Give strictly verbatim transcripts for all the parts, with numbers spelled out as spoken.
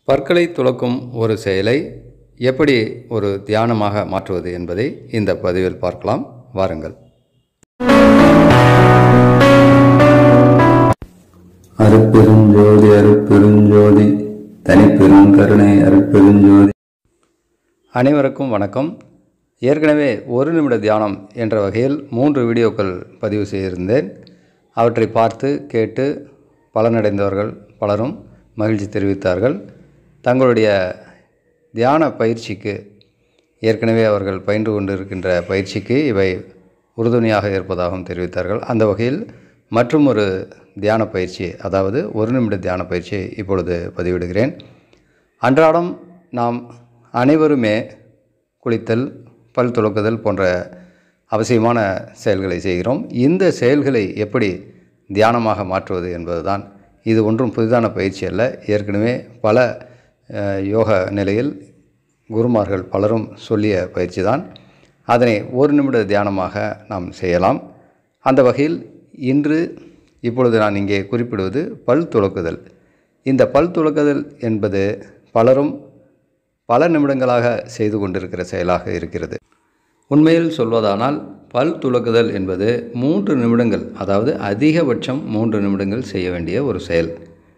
பற்களை துலக்கும் ஒரு செயலை எப்படி ஒரு தியானமாக மாற்றுவது என்பதை இந்த பதிவில் பார்க்கலாம். வாருங்கள். அருட்பெருஞ்சோதி அருட்பெருஞ்சோதி தனிப்பெரும் கருணை அருட்பெருஞ்சோதி. அனைவருக்கும் வணக்கம். ஏற்கனவே ஒரு நிமிட தியானம் என்ற வகையில் மூன்று வீடியோக்கள் பதிவு செய்திருந்தேன். அவற்றை பார்த்து கேட்டு பலனடைந்தவர்கள் பலரும் மகிழ்ச்சி தெரிவித்தார்கள். தங்களுடைய தியான பயிற்சிக்கு ஏற்கனவே அவர்கள் பயின்று கொண்டிருக்கின்ற பயிற்சிக்கு இவை உறுதுணையாக இருப்பதாகவும் தெரிவித்தார்கள். அந்த வகையில் மற்றும் ஒரு தியான பயிற்சி, அதாவது ஒரு நிமிட தியான பயிற்சியை இப்பொழுது பதிவிடுகிறேன். அன்றாடம் நாம் அனைவருமே குளித்தல், பல் துலக்குதல் போன்ற அவசியமான செயல்களை செய்கிறோம். இந்த செயல்களை எப்படி தியானமாக மாற்றுவது என்பதுதான். இது ஒன்றும் புதிதான பயிற்சி அல்ல. ஏற்கனவே பல யோக நிலையில் குருமார்கள் பலரும் சொல்லிய பயிற்சி தான். அதனை ஒரு நிமிட தியானமாக நாம் செய்யலாம். அந்த வகையில் இன்று இப்பொழுது நான் இங்கே குறிப்பிடுவது பல் துலக்குதல். இந்த பல் துலக்குதல் என்பது பலரும் பல நிமிடங்களாக செய்து கொண்டிருக்கிற செயலாக இருக்கிறது. உண்மையில் சொல்வதானால் பல் துலக்குதல் என்பது மூன்று நிமிடங்கள், அதாவது அதிகபட்சம் மூன்று நிமிடங்கள் செய்ய வேண்டிய ஒரு செயல்.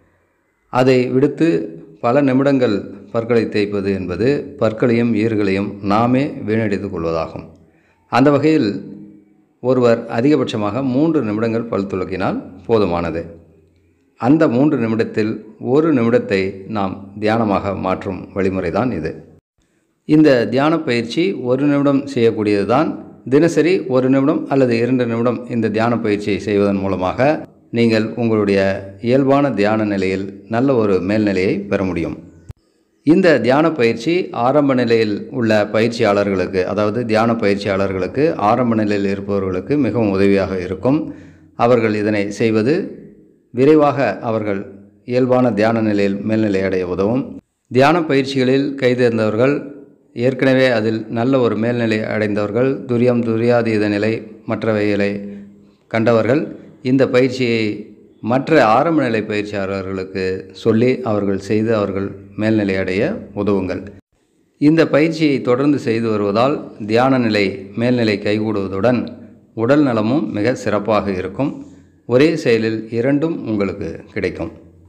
அதை விடுத்து பல நிமிடங்கள் பற்களை தேய்ப்பது என்பது பற்களையும் ஈறுகளையும் நாமே வீணடித்து கொள்வதாகும். அந்த வகையில் ஒருவர் அதிகபட்சமாக மூன்று நிமிடங்கள் பல் துலக்கினால் போதுமானது. அந்த மூன்று நிமிடத்தில் ஒரு நிமிடத்தை நாம் தியானமாக மாற்றும் வழிமுறை தான் இது. இந்த தியான பயிற்சி ஒரு நிமிடம் செய்யக்கூடியது தான். தினசரி ஒரு நிமிடம் அல்லது இரண்டு நிமிடம் இந்த தியான பயிற்சியை செய்வதன் மூலமாக நீங்கள் உங்களுடைய இயல்பான தியான நிலையில் நல்ல ஒரு மேல்நிலையை பெற முடியும். இந்த தியான பயிற்சி ஆரம்ப நிலையில் உள்ள பயிற்சியாளர்களுக்கு, அதாவது தியான பயிற்சியாளர்களுக்கு ஆரம்ப நிலையில் இருப்பவர்களுக்கு மிகவும் உதவியாக இருக்கும். அவர்கள் இதனை செய்வது விரைவாக அவர்கள் இயல்பான தியான நிலையில் மேல்நிலை அடைய உதவும். தியான பயிற்சிகளில் கைதேர்ந்தவர்கள், ஏற்கனவே அதில் நல்ல ஒரு மேல்நிலை அடைந்தவர்கள், துரியம் துரியாதீத நிலை மற்றவைகளை கண்டவர்கள் இந்த பயிற்சியை மற்ற ஆரம்ப நிலை பயிற்சியாளர்களுக்கு சொல்லி அவர்கள் செய்து அவர்கள் மேல்நிலை அடைய உதவுங்கள். இந்த பயிற்சியை தொடர்ந்து செய்து வருவதால் தியான நிலை மேல்நிலை கைகூடுவதுடன் உடல் நலமும் மிக சிறப்பாக இருக்கும். ஒரே செயலில் இரண்டும் உங்களுக்கு கிடைக்கும்.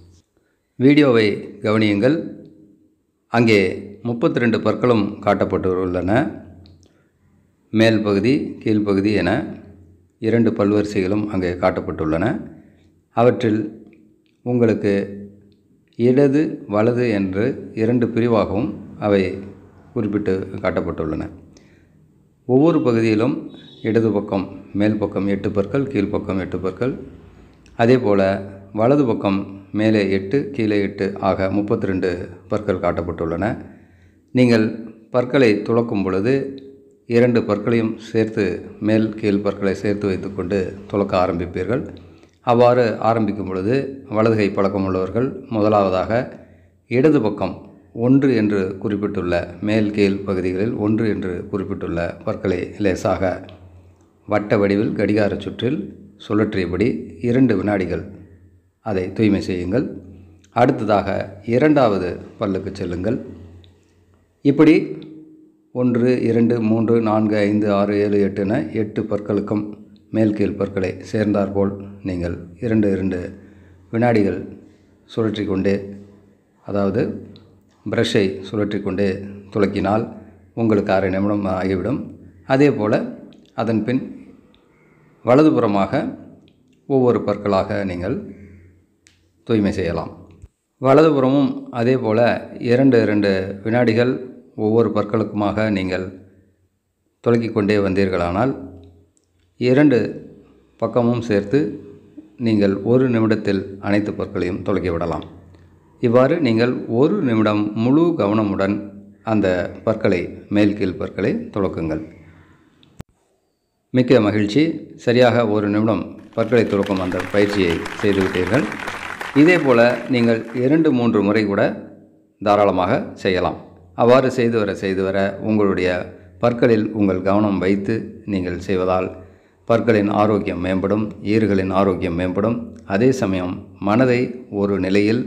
வீடியோவை கவனியுங்கள். அங்கே முப்பத்தி ரெண்டு பற்களும் காட்டப்பட்டுள்ளன. மேல் பகுதி கீழ்ப்பகுதி என இரண்டு பல்வரிசைகளும் அங்கே காட்டப்பட்டுள்ளன. அவற்றில் உங்களுக்கு இடது வலது என்று இரண்டு பிரிவாகவும் அவை குறிப்பிட்டு காட்டப்பட்டுள்ளன. ஒவ்வொரு பகுதியிலும் இடது பக்கம் மேல் பக்கம் எட்டு பற்கள், கீழ்ப்பக்கம் எட்டு பற்கள், அதே போல் வலது பக்கம் மேலே எட்டு கீழே எட்டு ஆக முப்பத்தி ரெண்டு பற்கள் காட்டப்பட்டுள்ளன. நீங்கள் பற்களை துலக்கும் பொழுது இரண்டு பற்களையும் சேர்த்து மேல் கீழ் பற்களை சேர்த்து வைத்துக்கொண்டு துலக்க ஆரம்பிப்பீர்கள். அவ்வாறு ஆரம்பிக்கும் பொழுது வலது கை பழக்கம் உள்ளவர்கள் முதலாவதாக இடது பக்கம் ஒன்று என்று குறிப்பிட்டுள்ள மேல் கீழ் பகுதிகளில் ஒன்று என்று குறிப்பிட்டுள்ள பற்களை லேசாக வட்ட வடிவில் கடிகார சுற்றில் சுழற்றியபடி இரண்டு வினாடிகள் அதை தூய்மை செய்யுங்கள். அடுத்ததாக இரண்டாவது பல்லுக்கு செல்லுங்கள். இப்படி ஒன்று இரண்டு மூன்று நான்கு ஐந்து ஆறு ஏழு எட்டு என எட்டு பற்களுக்கும் மேல் கீழ் பற்களை சேர்ந்தாற்போல் நீங்கள் இரண்டு இரண்டு வினாடிகள் சுழற்றி கொண்டே, அதாவது ப்ரஷை சுழற்றி கொண்டே துலக்கினால் உங்களுக்கு அரை நிமிடம் ஆகிவிடும். அதே போல் அதன் பின் வலதுபுறமாக ஒவ்வொரு பற்களாக நீங்கள் தூய்மை செய்யலாம். வலதுபுறமும் அதே போல் இரண்டு இரண்டு வினாடிகள் ஒவ்வொரு பற்களுக்குமாக நீங்கள் துலக்கிக் கொண்டே வந்தீர்களானால் இரண்டு பக்கமும் சேர்த்து நீங்கள் ஒரு நிமிடத்தில் அனைத்து பற்களையும் துலக்கி விடலாம். இவ்வாறு நீங்கள் ஒரு நிமிடம் முழு கவனமுடன் அந்த பற்களை மேல் கீழ் பற்களை துலக்குங்கள். மிக்க மகிழ்ச்சி. சரியாக ஒரு நிமிடம் பற்களை துலக்கும் அந்த பயிற்சியை செய்துவிட்டீர்கள். இதே போல் நீங்கள் இரண்டு மூன்று முறை கூட தாராளமாக செய்யலாம். அவ்வாறு செய்து வர செய்து வர உங்களுடைய பற்களில் உங்கள் கவனம் வைத்து நீங்கள் செய்வதால் பற்களின் ஆரோக்கியம் மேம்படும், ஈறுகளின் ஆரோக்கியம் மேம்படும். அதே சமயம் மனதை ஒரு நிலையில்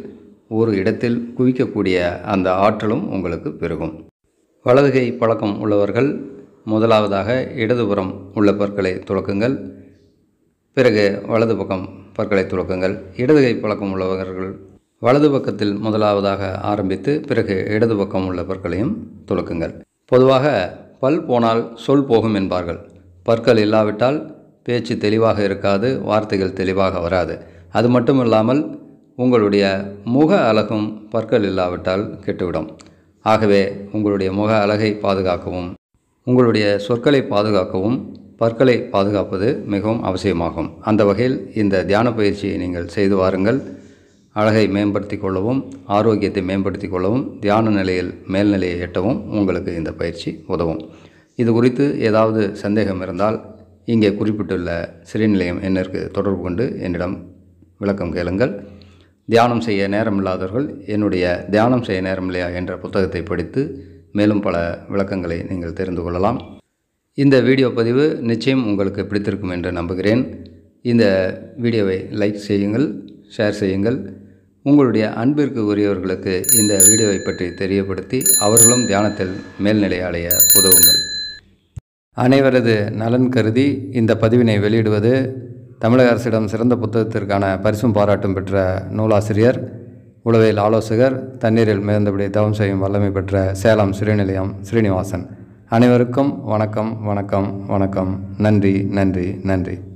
ஒரு இடத்தில் குவிக்கக்கூடிய அந்த ஆற்றலும் உங்களுக்கு பெருகும். வலதுகை பழக்கம் உள்ளவர்கள் முதலாவதாக இடதுபுறம் உள்ள பற்களை துலக்குங்கள். பிறகு வலது பக்கம் பற்களை துலக்குங்கள். இடதுகை பழக்கம் உள்ளவர்கள் வலது பக்கத்தில் முதலாவதாக ஆரம்பித்து பிறகு இடது பக்கம் உள்ள பற்களையும் துலக்குங்கள். பொதுவாக பல் போனால் சொல் போகும் என்பார்கள். பற்கள் இல்லாவிட்டால் பேச்சு தெளிவாக இருக்காது, வார்த்தைகள் தெளிவாக வராது. அது மட்டும் இல்லாமல் உங்களுடைய முக அழகும் பற்கள் இல்லாவிட்டால் கெட்டுவிடும். ஆகவே உங்களுடைய முக அழகை பாதுகாக்கவும் உங்களுடைய சொற்களை பாதுகாக்கவும் பற்களை பாதுகாப்பது மிகவும் அவசியமாகும். அந்த வகையில் இந்த தியான பயிற்சியை நீங்கள் செய்து வாருங்கள். அழகை மேம்படுத்தி கொள்ளவும் ஆரோக்கியத்தை மேம்படுத்தி கொள்ளவும் தியான நிலையில் மேல்நிலையை எட்டவும் உங்களுக்கு இந்த பயிற்சி உதவும். இது குறித்து ஏதாவது சந்தேகம் இருந்தால் இங்கே குறிப்பிட்டுள்ள சிறைநிலையம் எண்ணிற்கு தொடர்பு கொண்டு என்னிடம் விளக்கம் கேளுங்கள். தியானம் செய்ய நேரம் இல்லாதவர்கள் என்னுடைய தியானம் செய்ய நேரம் இல்லையா என்ற புத்தகத்தை படித்து மேலும் பல விளக்கங்களை நீங்கள் தெரிந்து கொள்ளலாம். இந்த வீடியோ பதிவு நிச்சயம் உங்களுக்கு பிடித்திருக்கும் என்று நம்புகிறேன். இந்த வீடியோவை லைக் செய்யுங்கள், ஷேர் செய்யுங்கள். உங்களுடைய அன்பிற்கு உரியவர்களுக்கு இந்த வீடியோவை பற்றி தெரியப்படுத்தி அவர்களும் தியானத்தில் மேல்நிலை அடைய உதவுங்கள். அனைவரது நலன் கருதி இந்த பதிவினை வெளியிடுவது தமிழக அரசிடம் சிறந்த புத்தகத்திற்கான பரிசும் பாராட்டும் பெற்ற நூலாசிரியர், உளவியல் ஆலோசகர், தண்ணீரில் மிதந்தபடி தவம் செய்யும் வல்லமை பெற்ற சேலம் சிறைநிலையம் ஸ்ரீனிவாசன். அனைவருக்கும் வணக்கம், வணக்கம், வணக்கம். நன்றி, நன்றி, நன்றி.